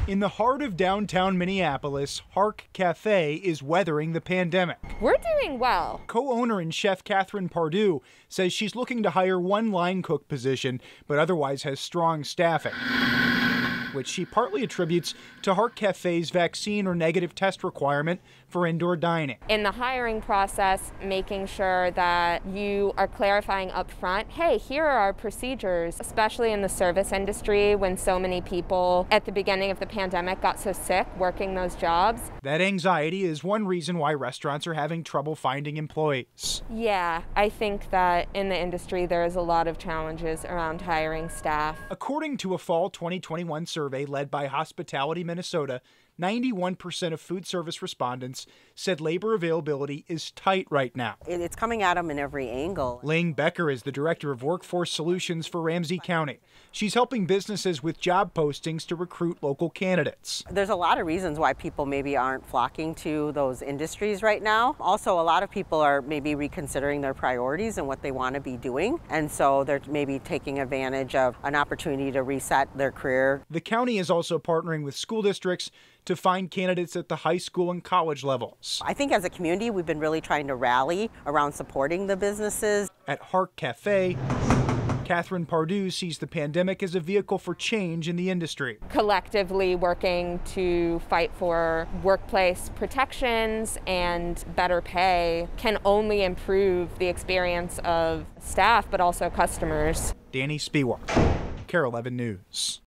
In the heart of downtown Minneapolis, Hark Cafe is weathering the pandemic. We're doing well. Co-owner and chef Catherine Pardue says she's looking to hire one line cook position, but otherwise has strong staffing, which she partly attributes to Hark Cafe's vaccine or negative test requirement for indoor dining. In the hiring process, making sure that you are clarifying up front, hey, here are our procedures, especially in the service industry when so many people at the beginning of the pandemic got so sick working those jobs. That anxiety is one reason why restaurants are having trouble finding employees. Yeah, I think that in the industry there is a lot of challenges around hiring staff. According to a fall 2021 survey led by Hospitality Minnesota, 91% of food service respondents said labor availability is tight right now. It's coming at them in every angle. Ling Becker is the director of workforce solutions for Ramsey County. She's helping businesses with job postings to recruit local candidates. There's a lot of reasons why people maybe aren't flocking to those industries right now. Also, a lot of people are maybe reconsidering their priorities and what they want to be doing. And so they're maybe taking advantage of an opportunity to reset their career. The county is also partnering with school districts to find candidates at the high school and college levels. I think as a community, we've been really trying to rally around supporting the businesses. At Hark Cafe, Catherine Pardue sees the pandemic as a vehicle for change in the industry. Collectively working to fight for workplace protections and better pay can only improve the experience of staff, but also customers. Danny Spiewak, KARE 11 News.